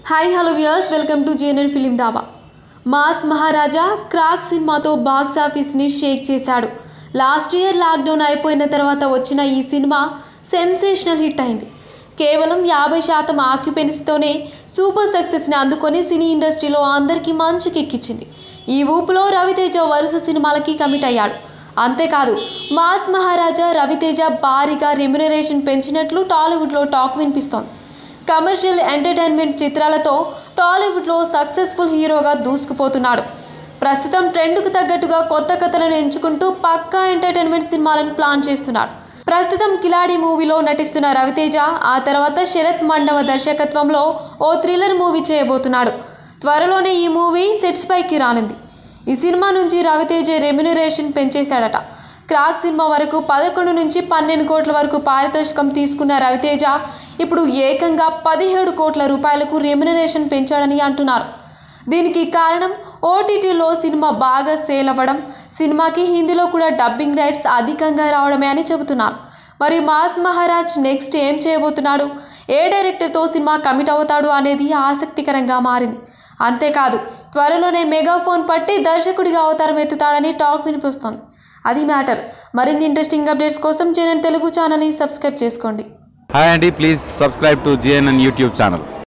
Hi, hello viewers, welcome to GNN Film Dhaba. Mass Maharaja Krack సినిమాతో box ఆఫీస్ని shake చేశాడు. Last year lockdown అయిపోయిన తర్వాత వచ్చిన ఈ సినిమా సెన్సేషనల్ హిట్ అయింది. కేవలం 50% ఆక్యుపెన్సీతోనే సూపర్ సక్సెస్ని అందుకొని సినీ ఇండస్ట్రీలో అందరికీ మంచి కిక్కిచ్చింది. ఈ ఊపులో రవితేజ వరుస సినిమాలకి కమిట్ అయ్యాడు. అంతేకాదు మాస్ మహారాజా రవితేజ భారీగా రెమ్యునరేషన్ పెంచినట్లు టాలీవుడ్లో టాక్ వినిపిస్తోంది. కమర్షియల్ ఎంటర్టైన్మెంట్ చిత్రాలతో టాలీవుడ్లో సక్సెస్ఫుల్ హీరోగా దూసుకుపోతున్నాడు. ప్రస్తుతం ట్రెండ్కు తగ్గట్టుగా కొత్త కథలను ఎంచుకుంటూ పక్కా ఎంటర్టైన్మెంట్ సినిమాలను ప్లాన్ చేస్తున్నాడు. ప్రస్తుతం కిలాడి మూవీలో నటిస్తున్న రవితేజ ఆ తర్వాత శరత్ మండవ దర్శకత్వంలో ఓ థ్రిల్లర్ మూవీ చేయబోతున్నాడు. త్వరలోనే ఈ మూవీ సెట్స్ పైకి రానుంది. ఈ సినిమా నుంచి రవితేజ రెమ్యునరేషన్ పెంచేశాడట. క్రాక్ సినిమా వరకు 11 నుంచి 12 కోట్ల వరకు పారితోషికం తీసుకున్న రవితేజ ఇప్పుడు ఏకంగా 17 కోట్ల రూపాయలకు రెమ్యునరేషన్ పెంచాడని అంటున్నారు. దీనికి కారణం ఓటీటీలో సినిమా బాగా సేల్ అవ్వడం, సినిమాకి హిందీలో కూడా డబ్బింగ్ రైట్స్ అధికంగా రావడమే అని చెబుతున్నారు. మరి మాస్ మహారాజ్ నెక్స్ట్ ఏం చేయబోతున్నాడు, ఏ డైరెక్టర్తో సినిమా కమిట్ అవుతాడు అనేది ఆసక్తికరంగా మారింది. అంతేకాదు త్వరలోనే మెగాఫోన్ పట్టి దర్శకుడిగా అవతారం ఎత్తుతాడని టాక్ వినిపిస్తోంది. అది మ్యాటర్. మరిన్ని ఇంట్రెస్టింగ్ అప్డేట్స్ కోసం GNN తెలుగు ఛానల్ని సబ్స్క్రైబ్ చేసుకోండి. Hi Andy, please subscribe to GNN YouTube channel.